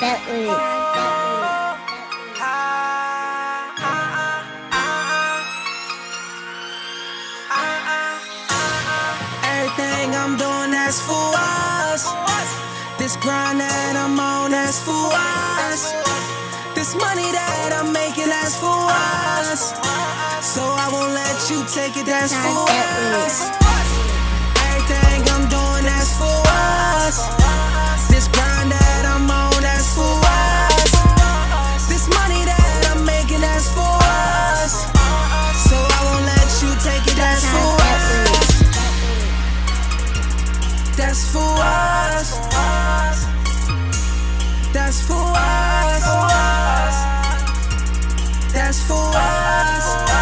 Everything I'm doing, that's for us. This grind that I'm on, that's for us. This money that I'm making, that's for us. So I won't let you take it, that's for us. Everything I'm doing, that's for us. This grind that I'm on, that's for us. This money that I'm making, that's for us. So I won't let you take it, that's for us. That's for us. That's for us. That's for us.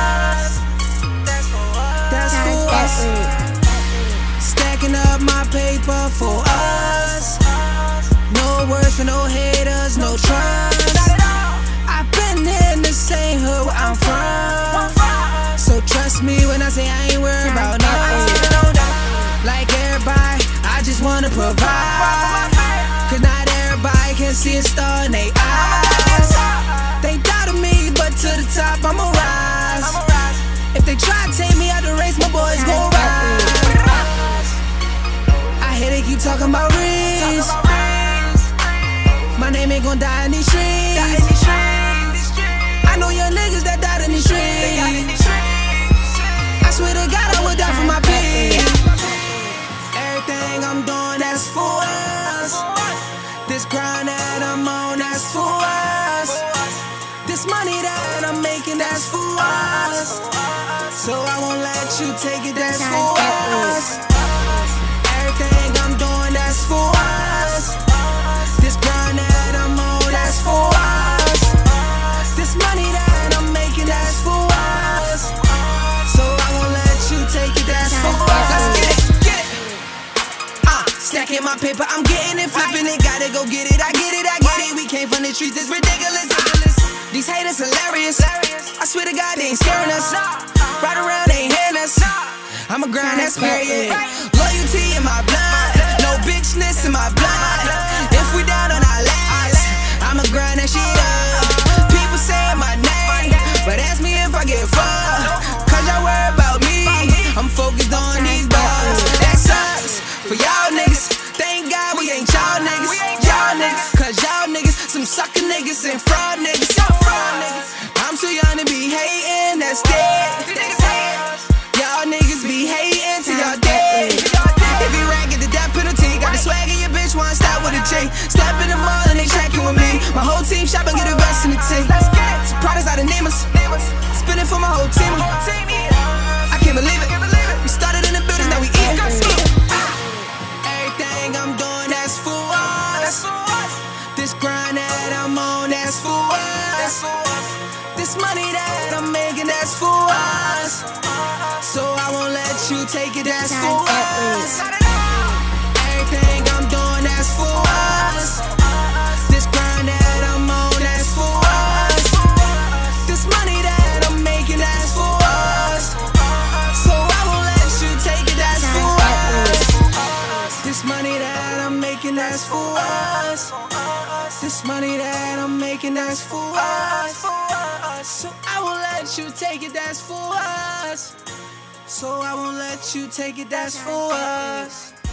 That's for us. Stacking up my paper for us. No words for no haters, no trust. I've been in the same hood where I'm from. So trust me when I say I ain't worried about nothing. Like everybody, I just wanna provide. Cause not everybody can see a star in their eyes. They doubted me, but to the top I'ma rise. If they try to take me out the race, my boys gon' rise. I hear they keep talking about Reese. My name ain't gon' die in these streets. I know young niggas that died in these streets. I swear to God I would die for my peace. Everything I'm doing, that's for us. This grind that I'm on, that's for us. This money that I'm making, that's for us. So I won't let you take it, that's for us. Everything I'm doing, that's for us. This grind that I'm on, that's for us. This money that I'm making, that's for us. So I won't let you take it, that's for us. Let's get it. Stacking my paper, I'm getting it, flipping it, gotta go get it, I get it, I get it. We came from the streets, it's ridiculous. These haters hilarious. I swear to God, they ain't scaring us. Right around, they ain't hearing us. I'ma grind, that's period. Loyalty in my blood, no bitchness in my blood. If we down on our last, I'ma grind that shit up. People saying my name, but ask me if I get fucked. Cause y'all worry about me, I'm focused on these bars. That sucks for y'all niggas. Thank God we ain't y'all niggas. Y'all niggas, cause y'all niggas some sucker niggas and fraud niggas. I'm too young to be hating, that's dead. Y'all niggas be hating till y'all dead. If you rag at the death penalty, got the swag in your bitch, one stop with a J. Step in the mall and they tracking with me. My whole team shopping, get a vest in the team. Some products out of Nemus, spinning for my whole team. I can't believe it. We started in the building, now we eat. Everything I'm doing, that's for us. This grind that I'm on, that's for us. This money that I'm making, that's for us. So I won't let you take it, that's for us. Everything I'm doing, that's for us. This grind that I'm on, that's for us. This money that I'm making, that's for us. So I won't let you take it, that's for us. This money that I'm making, that's for us. This money that I'm making, that's for us. So I won't let you take it, that's for us. So I won't let you take it, that's for us.